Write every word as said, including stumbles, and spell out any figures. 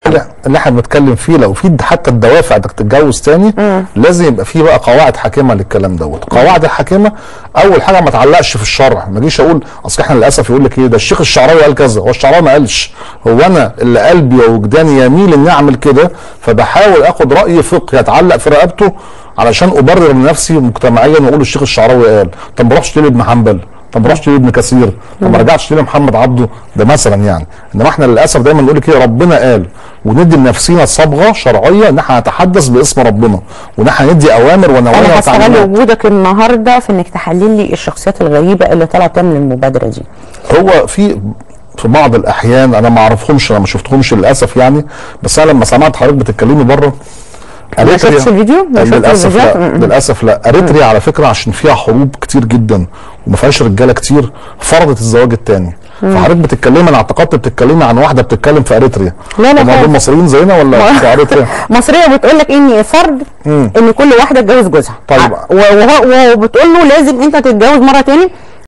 محمد؟ اللي احنا بنتكلم فيه لو في حتى الدوافع انك تتجوز تاني مم. لازم يبقى في بقى قواعد حاكمه للكلام دوت. قواعد الحاكمه اول حاجه ما تعلقش في الشرع، ما اجيش اقول اصل احنا للاسف يقول لك ايه ده الشيخ الشعراوي قال كذا، هو الشعراوي ما قالش، هو انا اللي قلبي ووجداني يميل اني اعمل كده، فبحاول اخد راي فقهي يتعلق في رقبته علشان ابرر لنفسي مجتمعيا واقول الشيخ الشعراوي قال. طب ما اروحش تقول ابن حنبل، طب ما رحتش لابن كثير، طب ما رجعتش لمحمد عبده ده مثلا يعني. انما احنا للاسف دايما نقول لك ايه ربنا قال، وندي لنفسنا صبغه شرعيه ان احنا نتحدث باسم ربنا وان احنا ندي اوامر ونواهي. انا هستغل وجودك النهارده في انك تحلل لي الشخصيات الغريبه اللي طلعت تعمل المبادره دي. هو في في بعض الاحيان انا ما اعرفهمش، انا ما شفتهمش للاسف يعني، بس انا لما سمعت حضرتك بتتكلمي بره ما شفتش الفيديو؟ ما للاسف لا للاسف لا. اريتريا على فكره عشان فيها حروب كتير جدا وما فيهاش رجاله كتير فرضت الزواج الثاني. فحضرتك بتتكلمي، انا اعتقدت بتتكلمي عن واحده بتتكلم في اريتريا. لا لا هم دول مصريين زينا ولا في اريتريا؟ مصريه بتقول لك اني فرض ان كل واحده تتجوز جوزها. طيب وبتقول له لازم انت تتجوز مره ثاني